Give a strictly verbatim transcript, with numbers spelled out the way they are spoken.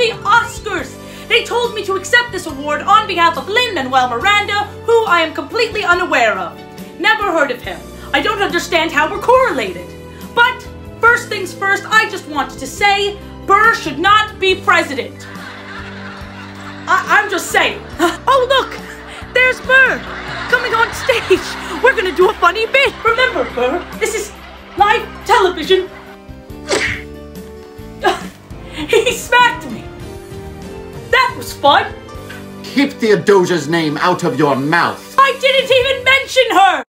the Oscars. They told me to accept this award on behalf of Lin-Manuel Miranda, who I am completely unaware of. Never heard of him. I don't understand how we're correlated. But first things first, I just wanted to say, Burr should not be president. I I'm just saying. Oh look, there's Burr, coming on stage. We're gonna do a funny bit. Remember, Burr, this is live television. He smacked me. That was fun. Keep Theodosia's name out of your mouth. I didn't even mention her.